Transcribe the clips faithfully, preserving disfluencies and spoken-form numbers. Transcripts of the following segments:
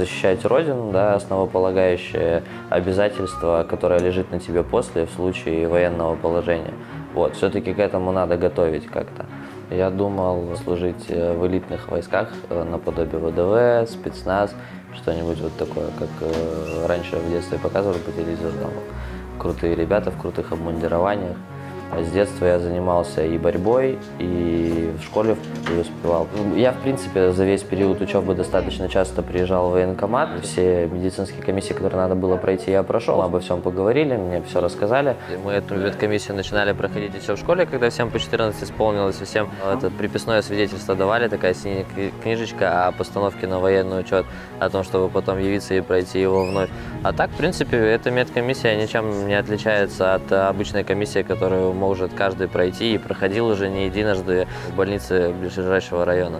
защищать Родину, да, основополагающее обязательство, которое лежит на тебе после в случае военного положения. Вот, все-таки к этому надо готовить как-то. Я думал служить в элитных войсках, наподобие ВДВ, спецназ, что-нибудь вот такое, как раньше в детстве показывали по телевизору, там, крутые ребята в крутых обмундированиях. С детства я занимался и борьбой, и в школе преуспевал. Я, в принципе, за весь период учебы достаточно часто приезжал в военкомат. Все медицинские комиссии, которые надо было пройти, я прошел. Мы обо всем поговорили, мне все рассказали. Мы эту медкомиссию начинали проходить еще в школе, когда всем по четырнадцать исполнилось, и всем это приписное свидетельство давали, такая синяя книжечка о постановке на военный учет, о том, чтобы потом явиться и пройти его вновь. А так, в принципе, эта медкомиссия ничем не отличается от обычной комиссии, которую может каждый пройти, и проходил уже не единожды в больнице ближайшего района.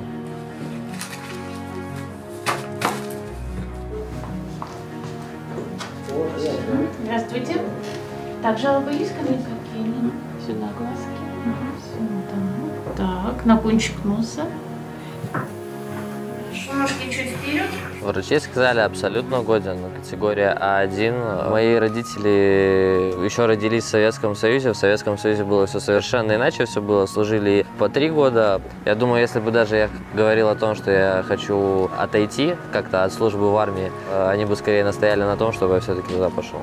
Здравствуйте. Так, жалобы есть ко мне какие? Сюда глазки. Сюда. Так, на кончик носа. Ножки чуть вперед. Врачи сказали, абсолютно годен, категория А один. Мои родители еще родились в Советском Союзе. В Советском Союзе было все совершенно иначе, все было, служили по три года. Я думаю, если бы даже я говорил о том, что я хочу отойти как-то от службы в армии, они бы скорее настояли на том, чтобы я все-таки туда пошел.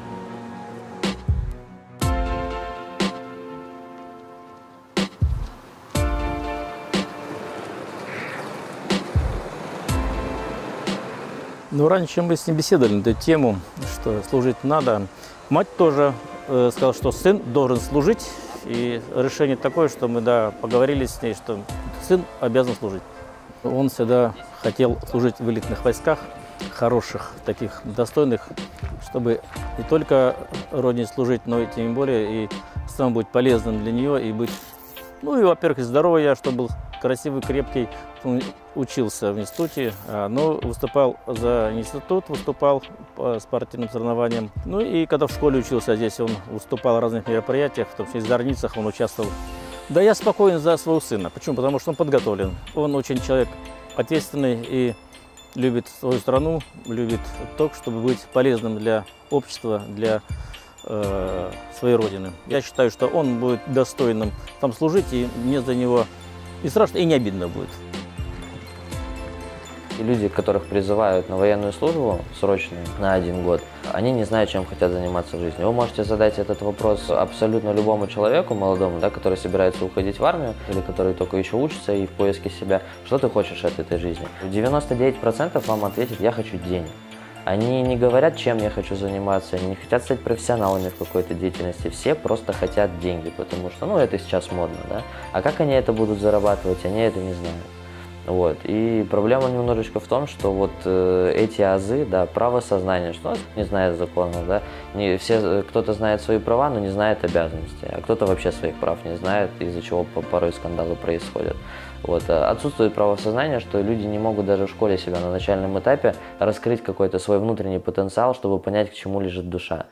Ну, раньше мы с ним беседовали на эту тему, что служить надо. Мать тоже э, сказала, что сын должен служить. И решение такое, что мы, да, поговорили с ней, что сын обязан служить. Он всегда хотел служить в элитных войсках, хороших, таких достойных, чтобы не только родине служить, но и тем более и сам быть полезным для нее и быть, ну и, во-первых, здоровый я, чтобы был красивый, крепкий. Он учился в институте, но выступал за институт, выступал по спортивным соревнованиям. Ну и когда в школе учился здесь, он выступал в разных мероприятиях, в том числе в зорницах он участвовал. Да я спокоен за своего сына. Почему? Потому что он подготовлен. Он очень человек ответственный и любит свою страну, любит то, чтобы быть полезным для общества, для э, своей родины. Я считаю, что он будет достойным там служить, и мне за него и страшно, и не обидно будет. И люди, которых призывают на военную службу срочную на один год, они не знают, чем хотят заниматься в жизни. Вы можете задать этот вопрос абсолютно любому человеку молодому, да, который собирается уходить в армию, или который только еще учится и в поиске себя. Что ты хочешь от этой жизни? девяносто девять процентов вам ответит: я хочу денег. Они не говорят, чем я хочу заниматься, они не хотят стать профессионалами в какой-то деятельности. Все просто хотят деньги, потому что, ну, это сейчас модно, да. А как они это будут зарабатывать, они это не знают. Вот. И проблема немножечко в том, что вот э, эти азы, да, право сознания, что не знает законов, да, не все, кто-то знает свои права, но не знает обязанности, а кто-то вообще своих прав не знает, из-за чего порой скандалы происходят. Вот. Отсутствует право сознания, что люди не могут даже в школе себя на начальном этапе раскрыть какой-то свой внутренний потенциал, чтобы понять, к чему лежит душа.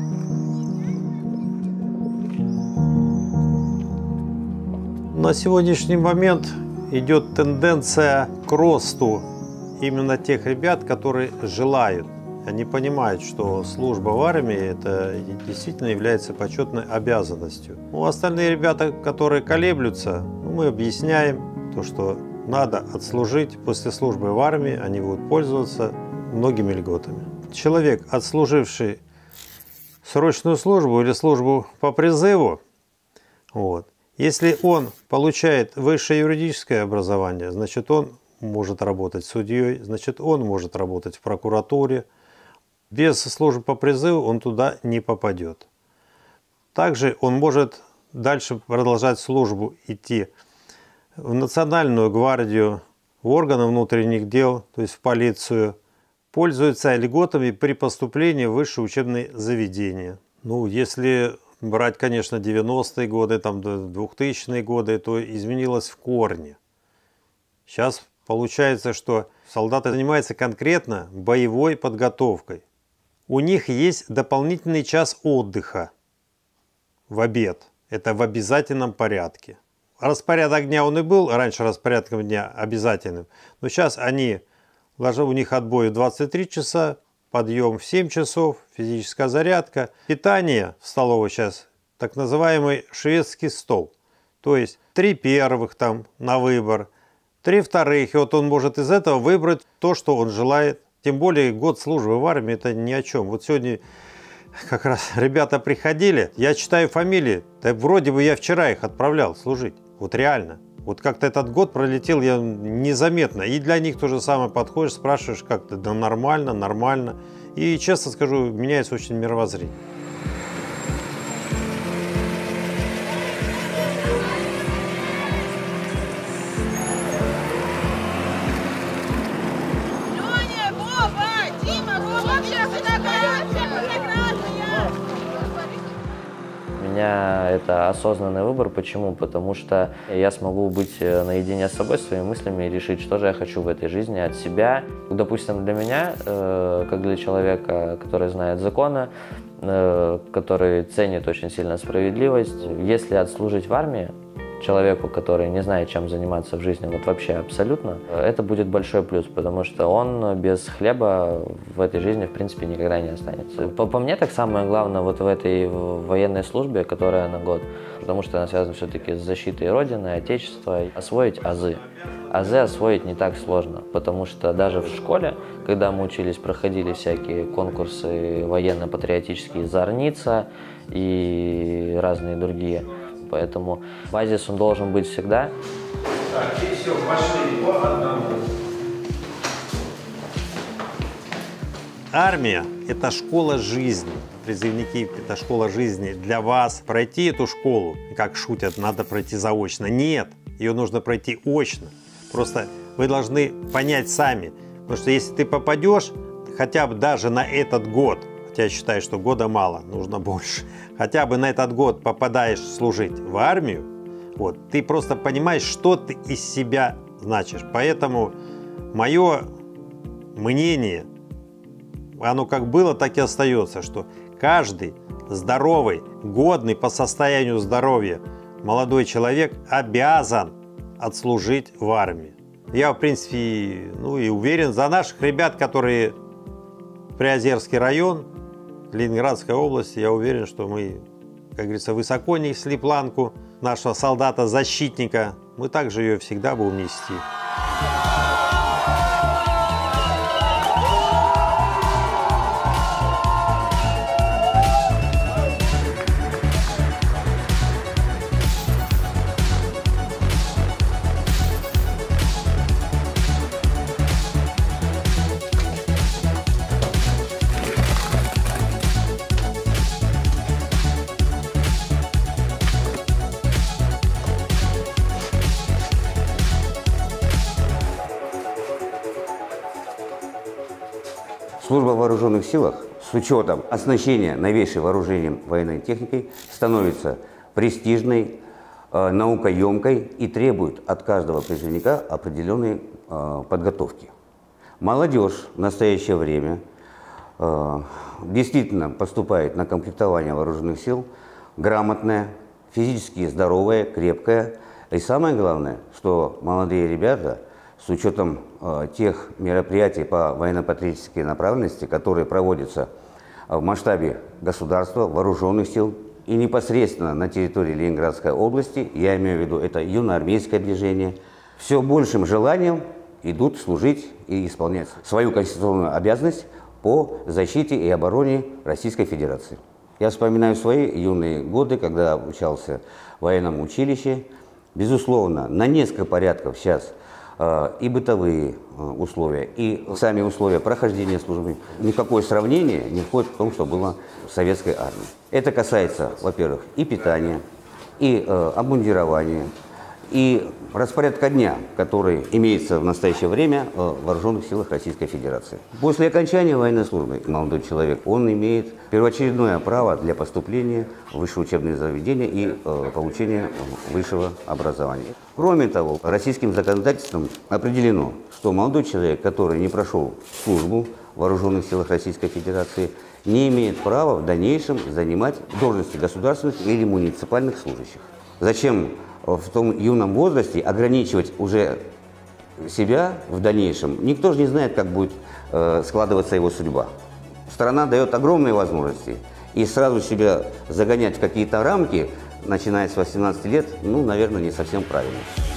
На сегодняшний момент идет тенденция к росту именно тех ребят, которые желают. Они понимают, что служба в армии это действительно является почетной обязанностью. Ну, остальные ребята, которые колеблются, ну, мы объясняем то, что надо отслужить. После службы в армии они будут пользоваться многими льготами. Человек, отслуживший срочную службу или службу по призыву, вот, если он получает высшее юридическое образование, значит, он может работать судьей, значит, он может работать в прокуратуре. Без службы по призыву он туда не попадет. Также он может дальше продолжать службу, идти в Национальную гвардию, в органы внутренних дел, то есть в полицию, пользуется льготами при поступлении в высшее учебное заведение. Ну, если брать, конечно, девяностые годы, там, двухтысячные годы, то изменилось в корне. Сейчас получается, что солдаты занимаются конкретно боевой подготовкой. У них есть дополнительный час отдыха в обед. Это в обязательном порядке. Распорядок дня он и был раньше распорядком дня обязательным. Но сейчас они Ложа у них отбой в двадцать три часа, подъем в семь часов, физическая зарядка. Питание в столовой сейчас так называемый шведский стол. То есть три первых там на выбор, три вторых. И вот он может из этого выбрать то, что он желает. Тем более год службы в армии это ни о чем. Вот сегодня как раз ребята приходили, я читаю фамилии, да вроде бы я вчера их отправлял служить. Вот реально. Вот как-то этот год пролетел я незаметно. И для них то же самое подходишь, спрашиваешь как-то, да нормально, нормально. И честно скажу, меняется очень мировоззрение. У меня это осознанный выбор. Почему? Потому что я смогу быть наедине с собой, своими мыслями и решить, что же я хочу в этой жизни от себя. Допустим, для меня, как для человека, который знает законы, который ценит очень сильно справедливость, если отслужить в армии человеку, который не знает, чем заниматься в жизни, вот вообще абсолютно, это будет большой плюс, потому что он без хлеба в этой жизни, в принципе, никогда не останется. По, по мне, так самое главное вот в этой военной службе, которая на год, потому что она связана все-таки с защитой Родины, Отечества, освоить азы. Азы освоить не так сложно, потому что даже в школе, когда мы учились, проходили всякие конкурсы военно-патриотические «Зорница» и разные другие. Поэтому базис он должен быть всегда. Так, и все, пошли по одному. Армия – это школа жизни. Призывники – это школа жизни. Для вас пройти эту школу, как шутят, надо пройти заочно. Нет, ее нужно пройти очно. Просто вы должны понять сами. Потому что если ты попадешь хотя бы даже на этот год, хотя я считаю, что года мало, нужно больше, хотя бы на этот год попадаешь служить в армию, вот, ты просто понимаешь, что ты из себя значишь. Поэтому мое мнение, оно как было, так и остается, что каждый здоровый, годный по состоянию здоровья молодой человек обязан отслужить в армии. Я, в принципе, ну и уверен за наших ребят, которые Приозерский район, Ленинградской области, я уверен, что мы, как говорится, высоко несли планку нашего солдата-защитника. Мы также ее всегда будем нести. Служба в вооруженных силах с учетом оснащения новейшим вооружением военной техникой становится престижной, э, наукоемкой и требует от каждого призывника определенной э, подготовки. Молодежь в настоящее время э, действительно поступает на комплектование вооруженных сил грамотная, физически здоровая, крепкая. И самое главное, что молодые ребята с учетом э, тех мероприятий по военно-патриотической направленности, которые проводятся в масштабе государства, вооруженных сил и непосредственно на территории Ленинградской области, я имею в виду это юноармейское движение, все большим желанием идут служить и исполнять свою конституционную обязанность по защите и обороне Российской Федерации. Я вспоминаю свои юные годы, когда обучался в военном училище. Безусловно, на несколько порядков сейчас и бытовые условия, и сами условия прохождения службы. Никакое сравнение не входит в том, что было в советской армии. Это касается, во-первых, и питания, и э, обмундирования, и распорядка дня, который имеется в настоящее время в вооруженных силах Российской Федерации. После окончания военной службы молодой человек, он имеет первоочередное право для поступления в высшее учебное заведение и э, получения высшего образования. Кроме того, российским законодательством определено, что молодой человек, который не прошел службу в вооруженных силах Российской Федерации, не имеет права в дальнейшем занимать должности государственных или муниципальных служащих. Зачем в том юном возрасте ограничивать уже себя в дальнейшем, никто же не знает, как будет э, складываться его судьба. Страна дает огромные возможности, и сразу себя загонять в какие-то рамки, начиная с восемнадцати лет, ну, наверное, не совсем правильно.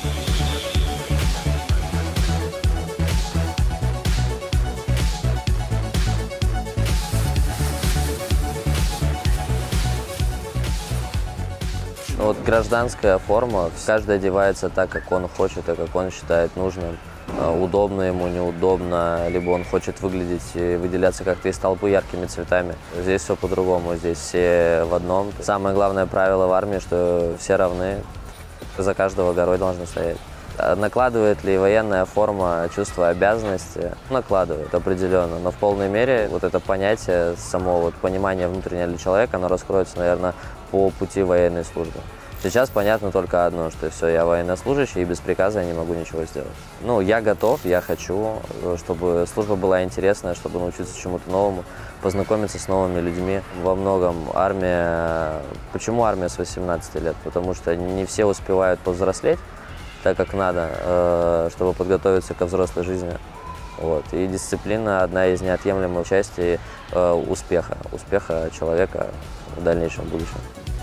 Вот гражданская форма, каждый одевается так, как он хочет, и как он считает нужным. Удобно ему, неудобно, либо он хочет выглядеть и выделяться как-то из толпы яркими цветами. Здесь все по-другому, здесь все в одном. Самое главное правило в армии, что все равны, за каждого горой должны стоять. Накладывает ли военная форма чувство обязанности? Накладывает определенно, но в полной мере вот это понятие, само вот понимание внутреннее для человека, оно раскроется, наверное, по пути военной службы. Сейчас понятно только одно, что все, я военнослужащий, и без приказа я не могу ничего сделать. Ну, я готов, я хочу, чтобы служба была интересная, чтобы научиться чему-то новому, познакомиться с новыми людьми. Во многом армия... Почему армия с восемнадцати лет? Потому что не все успевают повзрослеть так, как надо, чтобы подготовиться ко взрослой жизни. Вот. И дисциплина – одна из неотъемлемых частей успеха, успеха человека в дальнейшем будущем.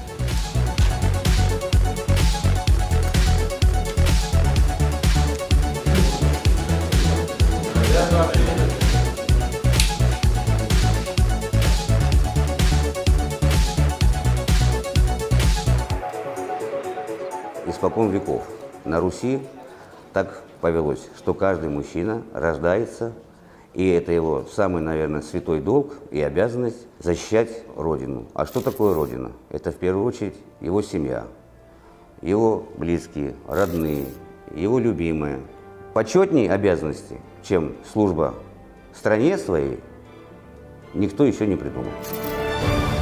Испокон веков на Руси так повелось, что каждый мужчина рождается, и это его самый, наверное, святой долг и обязанность защищать Родину. А что такое Родина? Это в первую очередь его семья, его близкие, родные, его любимые. Почетней обязанности, чем служба стране своей, никто еще не придумал.